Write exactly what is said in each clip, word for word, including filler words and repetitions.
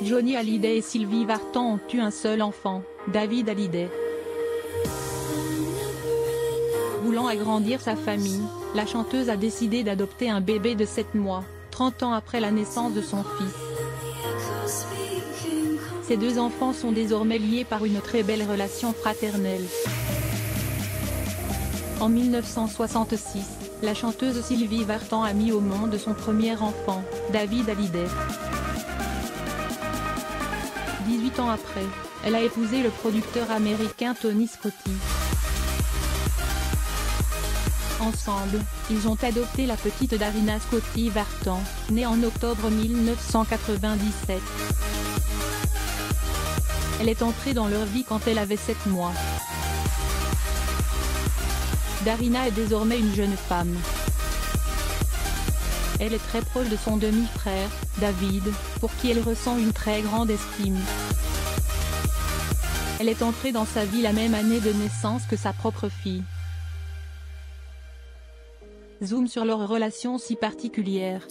Johnny Hallyday et Sylvie Vartan ont eu un seul enfant, David Hallyday. Voulant agrandir sa famille, la chanteuse a décidé d'adopter un bébé de sept mois, trente ans après la naissance de son fils. Ces deux enfants sont désormais liés par une très belle relation fraternelle. En mille neuf cent soixante-six, la chanteuse Sylvie Vartan a mis au monde son premier enfant, David Hallyday. dix-huit ans après, elle a épousé le producteur américain Tony Scotti. Ensemble, ils ont adopté la petite Darina Scotti Vartan, née en octobre mille neuf cent quatre-vingt-dix-sept. Elle est entrée dans leur vie quand elle avait sept mois. Darina est désormais une jeune femme. Elle est très proche de son demi-frère, David, pour qui elle ressent une très grande estime. Elle est entrée dans sa vie la même année de naissance que sa propre fille. Zoom sur leur relation si particulière.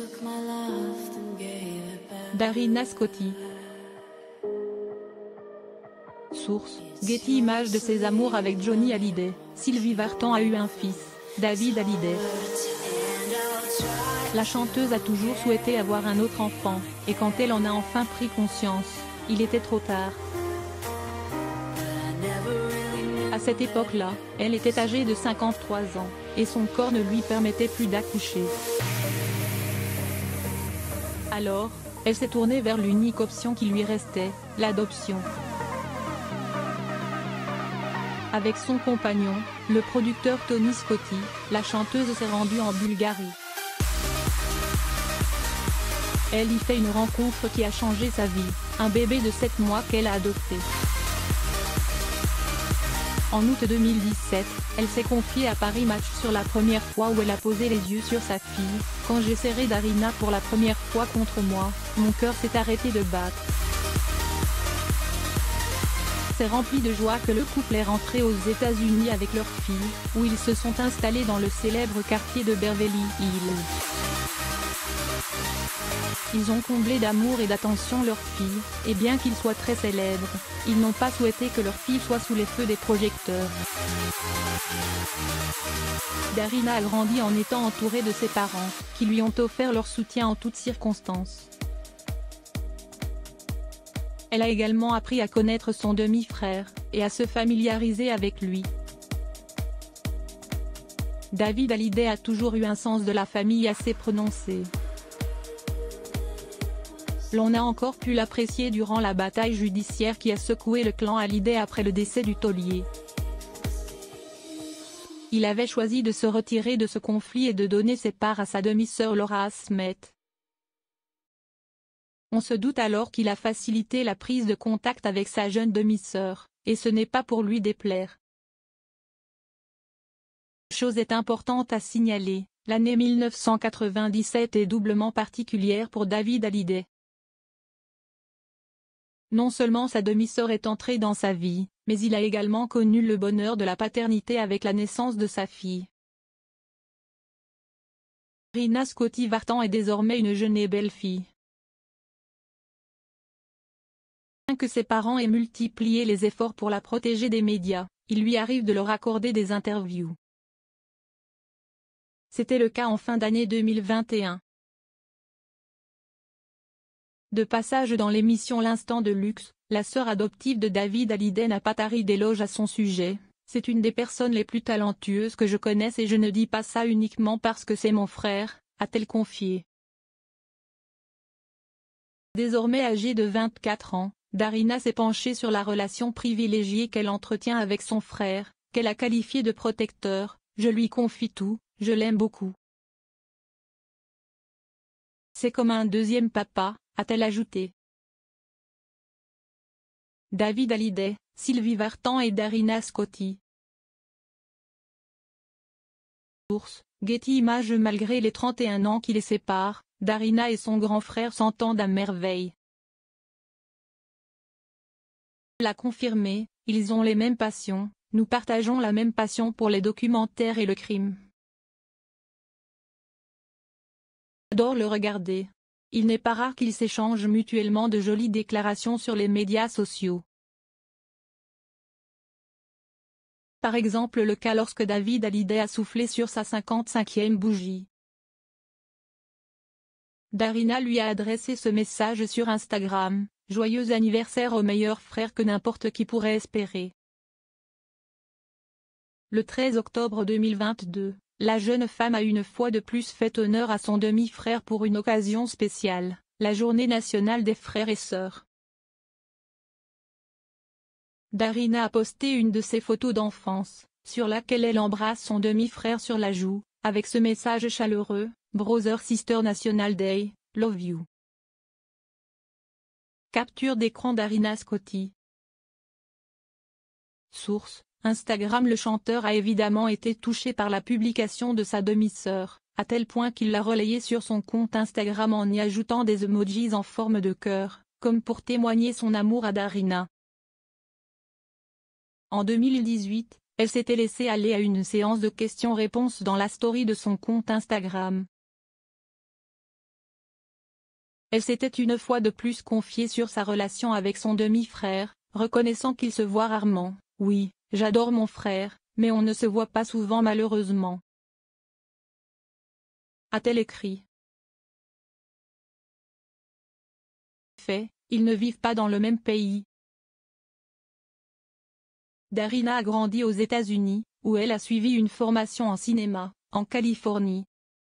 Darina Scotti. Source: Getty Images. De ses amours avec Johnny Hallyday, Sylvie Vartan a eu un fils, David Hallyday. La chanteuse a toujours souhaité avoir un autre enfant, et quand elle en a enfin pris conscience, il était trop tard. À cette époque-là, elle était âgée de cinquante-trois ans, et son corps ne lui permettait plus d'accoucher. Alors, elle s'est tournée vers l'unique option qui lui restait, l'adoption. Avec son compagnon, le producteur Tony Scotti, la chanteuse s'est rendue en Bulgarie. Elle y fait une rencontre qui a changé sa vie, un bébé de sept mois qu'elle a adopté. En août deux mille dix-sept, elle s'est confiée à Paris Match sur la première fois où elle a posé les yeux sur sa fille. Quand j'ai serré Darina pour la première fois contre moi, mon cœur s'est arrêté de battre. C'est rempli de joie que le couple est rentré aux États-Unis avec leur fille, où ils se sont installés dans le célèbre quartier de Beverly Hills. Ils ont comblé d'amour et d'attention leur fille, et bien qu'ils soient très célèbres, ils n'ont pas souhaité que leur fille soit sous les feux des projecteurs. Darina a grandi en étant entourée de ses parents, qui lui ont offert leur soutien en toutes circonstances. Elle a également appris à connaître son demi-frère, et à se familiariser avec lui. David Hallyday a toujours eu un sens de la famille assez prononcé. L'on a encore pu l'apprécier durant la bataille judiciaire qui a secoué le clan Hallyday après le décès du taulier. Il avait choisi de se retirer de ce conflit et de donner ses parts à sa demi-sœur Laura Smet. On se doute alors qu'il a facilité la prise de contact avec sa jeune demi-sœur, et ce n'est pas pour lui déplaire. Chose est importante à signaler, l'année mille neuf cent quatre-vingt-dix-sept est doublement particulière pour David Hallyday. Non seulement sa demi-sœur est entrée dans sa vie, mais il a également connu le bonheur de la paternité avec la naissance de sa fille. Darina Scotti Vartan est désormais une jeune et belle fille. Bien que ses parents aient multiplié les efforts pour la protéger des médias, il lui arrive de leur accorder des interviews. C'était le cas en fin d'année deux mille vingt et un. De passage dans l'émission L'Instant de Luxe, la sœur adoptive de David Hallyday n'a pas tari d'éloges à son sujet. C'est une des personnes les plus talentueuses que je connaisse et je ne dis pas ça uniquement parce que c'est mon frère, a-t-elle confié. Désormais âgée de vingt-quatre ans, Darina s'est penchée sur la relation privilégiée qu'elle entretient avec son frère, qu'elle a qualifié de protecteur. Je lui confie tout, je l'aime beaucoup. C'est comme un deuxième papa, a-t-elle ajouté. David Hallyday, Sylvie Vartan et Darina Scotti. Source: Getty Images. Malgré les trente et un ans qui les séparent, Darina et son grand frère s'entendent à merveille. L'a confirmé, ils ont les mêmes passions, nous partageons la même passion pour les documentaires et le crime. J'adore le regarder. il n'est pas rare qu'ils s'échangent mutuellement de jolies déclarations sur les médias sociaux. Par exemple le cas lorsque David Hallyday a soufflé sur sa cinquante-cinquième bougie. Darina lui a adressé ce message sur Instagram: « Joyeux anniversaire au meilleur frère que n'importe qui pourrait espérer ». Le treize octobre deux mille vingt-deux, la jeune femme a une fois de plus fait honneur à son demi-frère pour une occasion spéciale, la Journée nationale des frères et sœurs. Darina a posté une de ses photos d'enfance, sur laquelle elle embrasse son demi-frère sur la joue, avec ce message chaleureux: « Brother Sister National Day, love you ». Capture d'écran Darina Scotti. Source: Instagram. Le chanteur a évidemment été touché par la publication de sa demi-sœur, à tel point qu'il l'a relayée sur son compte Instagram en y ajoutant des emojis en forme de cœur, comme pour témoigner son amour à Darina. En deux mille dix-huit, elle s'était laissée aller à une séance de questions-réponses dans la story de son compte Instagram. Elle s'était une fois de plus confiée sur sa relation avec son demi-frère, reconnaissant qu'il se voit rarement. « Oui, j'adore mon frère, mais on ne se voit pas souvent malheureusement », a-t-elle écrit. Fait, ils ne vivent pas dans le même pays. Darina a grandi aux États-Unis, où elle a suivi une formation en cinéma, en Californie.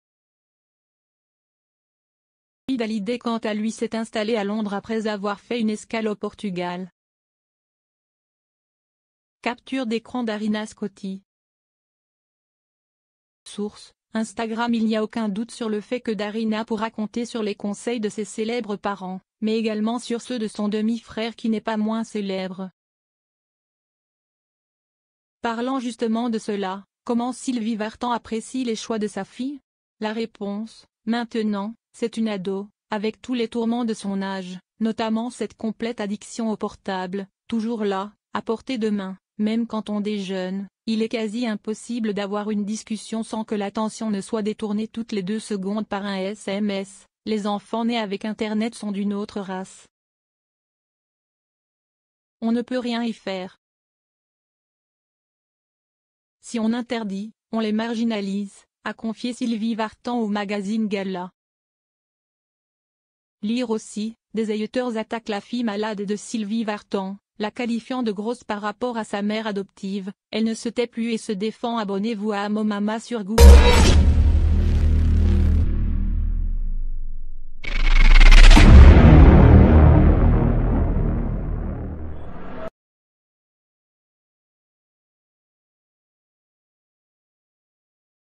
David Hallyday quant à lui s'est installé à Londres après avoir fait une escale au Portugal. Capture d'écran Darina Scotti. Source: Instagram. Il n'y a aucun doute sur le fait que Darina pourra compter sur les conseils de ses célèbres parents, mais également sur ceux de son demi-frère qui n'est pas moins célèbre. Parlant justement de cela, comment Sylvie Vartan apprécie les choix de sa fille? La réponse: maintenant, c'est une ado, avec tous les tourments de son âge, notamment cette complète addiction au portable, toujours là, à portée de main. Même quand on déjeune, il est quasi impossible d'avoir une discussion sans que l'attention ne soit détournée toutes les deux secondes par un S M S. Les enfants nés avec Internet sont d'une autre race. On ne peut rien y faire. Si on interdit, on les marginalise, a confié Sylvie Vartan au magazine Gala. Lire aussi, des haters attaquent la fille malade de Sylvie Vartan, la qualifiant de grosse par rapport à sa mère adoptive. Elle ne se tait plus et se défend. Abonnez-vous à Amo Mama sur Google.